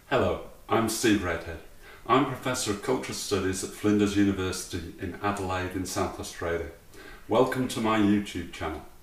Hello, I'm Steve Redhead. I'm Professor of Cultural Studies at Flinders University in Adelaide in South Australia. Welcome to my YouTube channel.